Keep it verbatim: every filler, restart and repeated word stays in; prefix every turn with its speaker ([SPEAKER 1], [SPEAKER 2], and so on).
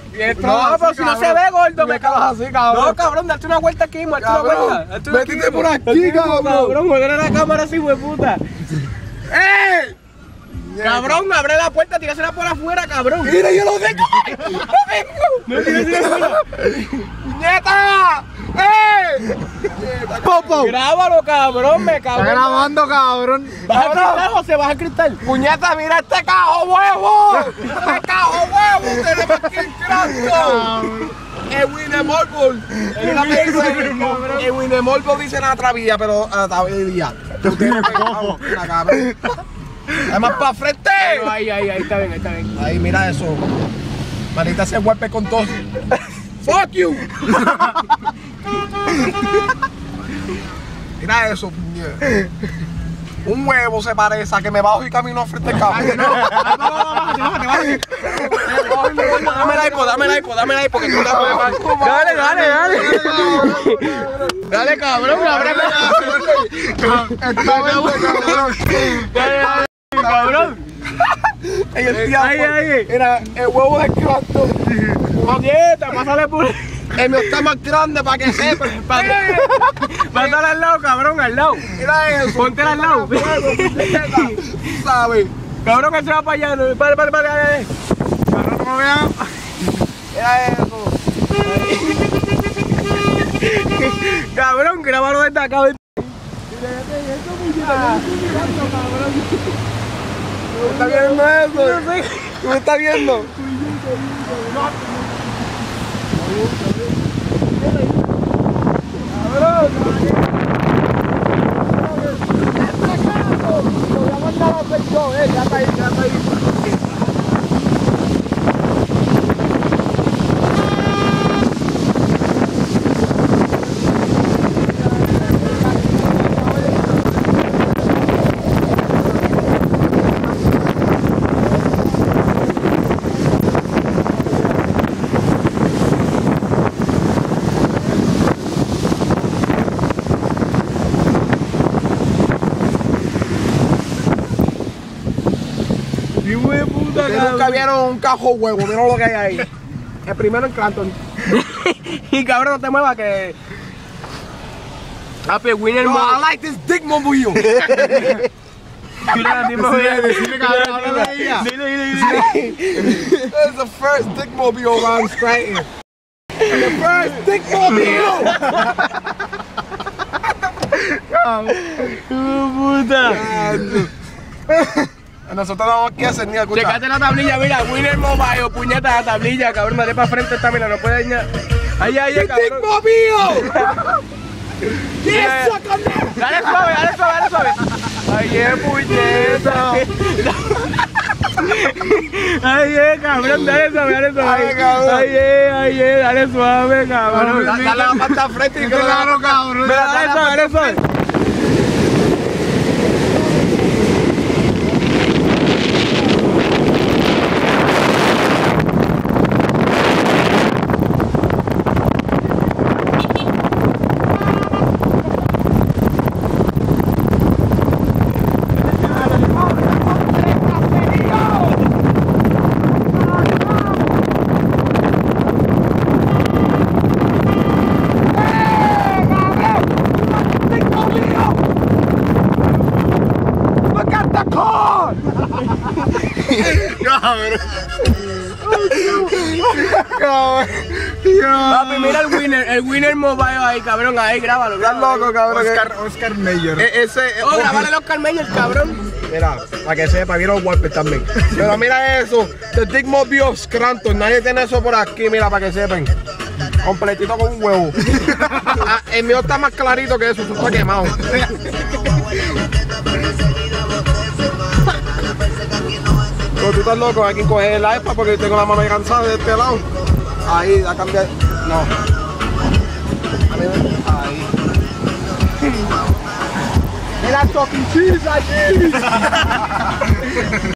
[SPEAKER 1] No, pero si no se ve, gordo, me cago.
[SPEAKER 2] así, cabrón.
[SPEAKER 1] No, cabrón, date una vuelta aquí, date una vuelta.
[SPEAKER 2] Métete por aquí, cabrón.
[SPEAKER 1] Cabrón, mueve la cámara así, puta. ¡Eh! Cabrón, abre la puerta, tírasela por afuera, cabrón.
[SPEAKER 2] Mira, yo lo tengo.
[SPEAKER 1] No, tírasela afuera.
[SPEAKER 2] ¡Puñeta! ¡Eh! Popo.
[SPEAKER 1] Grábalo, cabrón, me cago.
[SPEAKER 2] Está grabando, cabrón.
[SPEAKER 1] ¿Baja el cristal, José? ¿Baja el cristal?
[SPEAKER 2] Puñeta, mira este cajo huevo. Este cajo huevo. Tenemos aquí el cranto. El Winemorbo. El Winemorbo dice la trabilla, pero la trabilla. Además para frente.
[SPEAKER 1] Ahí, ahí, ahí está bien, ahí está bien.
[SPEAKER 2] Ahí, mira eso. Marita se golpe con todo. Fuck you. Mira eso, puñeta. Un huevo se parece a que me bajo y camino frente al carro. Dame la iPod, dame la iPod, dame la iPod, que tú la puedes más.
[SPEAKER 1] Dale, dale, dale. Dale, cabrón, ábreme. Cabrón.
[SPEAKER 2] Ahí,
[SPEAKER 1] ahí.
[SPEAKER 2] Mira, el huevo del cranto.
[SPEAKER 1] Puñeta, pásale por...
[SPEAKER 2] El mío está más grande para que sepa.
[SPEAKER 1] Pásale al lado, cabrón, al lado.
[SPEAKER 2] Mira eso.
[SPEAKER 1] Ponte al lado.
[SPEAKER 2] ¿Sabes?
[SPEAKER 1] Cabrón, que se va para allá. No, Vale, vale, vale, vale.
[SPEAKER 2] Cabrón, no me vean. Mira eso.
[SPEAKER 1] Cabrón, grábalo desde acá.
[SPEAKER 2] ¿Me está viendo eso? ¿Me está viendo? Ustedes nunca vieron un cajo huevo, miren lo que hay ahí. El primero en Clanton.
[SPEAKER 1] Y cabrón, no te muevas que... Happy winner,
[SPEAKER 2] No, I
[SPEAKER 1] man.
[SPEAKER 2] like this dick mobile.
[SPEAKER 1] Mira, dime,
[SPEAKER 2] Decile, decile, cabrón, háblale a ella.
[SPEAKER 1] Dile, dile, dile.
[SPEAKER 2] That's the first dick mobile around Scranton. The first dick mobile.
[SPEAKER 1] Puta.
[SPEAKER 2] Nosotros no vamos aquí a hacer ni a escuchar.
[SPEAKER 1] Checate la tablilla, mira, Winner Mobile, puñeta la tablilla, cabrón, dale para frente esta, mira, no puede dañar. Ahí, ahí,
[SPEAKER 2] ¡Dick
[SPEAKER 1] cabrón.
[SPEAKER 2] mobile!
[SPEAKER 1] Mira,
[SPEAKER 2] ¡Yes, con
[SPEAKER 1] dale suave, dale suave, dale suave. Ay, eh, puñeta. Ay, eh, cabrón, dale suave, dale suave.
[SPEAKER 2] Ay, cabrón.
[SPEAKER 1] Ay, eh, ay, eh, dale suave, cabrón.
[SPEAKER 2] Dale la pata al frente y que lo
[SPEAKER 1] Claro, cabrón. Mira, dale suave, dale suave. Papi, mira el winner, el winner mobile ahí, cabrón, ahí, grábalo.
[SPEAKER 2] Estás loco, cabrón.
[SPEAKER 3] Oscar, Oscar Mayer.
[SPEAKER 2] E- ese.
[SPEAKER 1] Oh, grábale los carmeños, cabrón.
[SPEAKER 2] Mira, para que sepa, vieron los golpes también. Pero mira eso, The Dick Mobile Scranton, nadie tiene eso por aquí, mira, para que sepan. Completito con un huevo. Ah, el mío está más clarito que eso, eso está quemado. Pero tú estás loco, hay que coger el iPad porque tengo la mano cansada de este lado. Ahí, a cambiar. No. Ahí. Mira, talking cheese aquí.